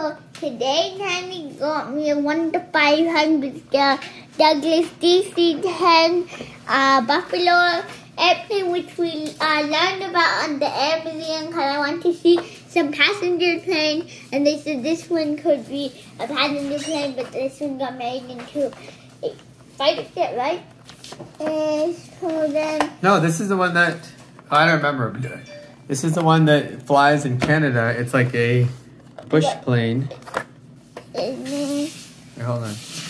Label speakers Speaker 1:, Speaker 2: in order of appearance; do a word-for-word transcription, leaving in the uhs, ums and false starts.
Speaker 1: So today, Nanny got me a one to five hundred uh, Douglas D C ten uh, Buffalo airplane, which we uh, learned about on the Air Museum because I want to see some passenger plane. And they said this one could be a passenger plane, but this one got made into a fighter jet, right? And so then...
Speaker 2: No, this is the one that... Oh, I don't remember. This is the one that flies in Canada. It's like a bush plane.
Speaker 1: Here,
Speaker 2: hold on.